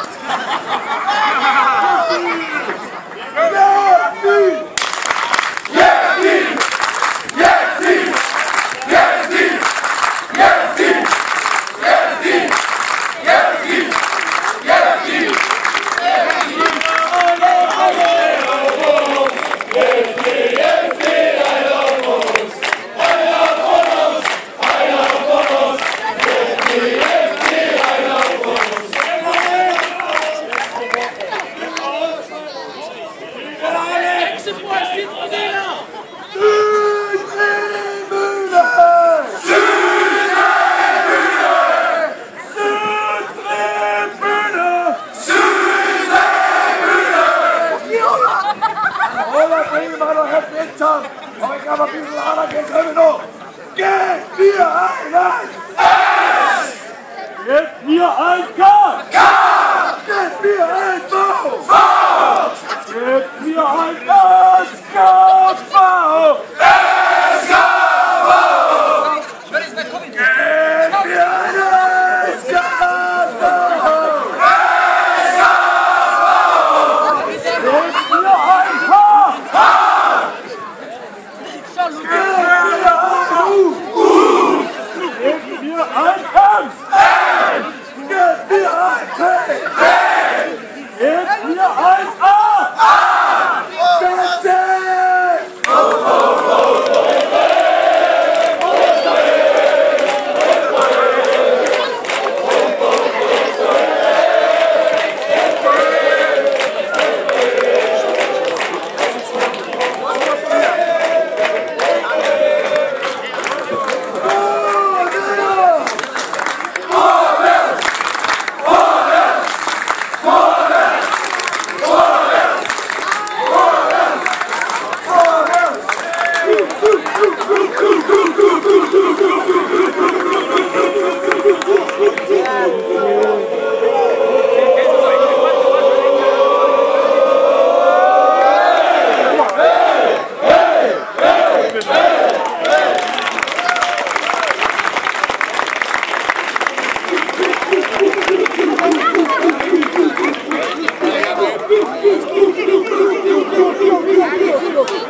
Aber ich habe ein bisschen anerkennt, hör mir noch. Geht mir ein S! Geht mir ein K! K! Geht mir ein V! V! Geht mir ein SKV! SKV! Geht mir ein SKV! Go, go, go, go, go.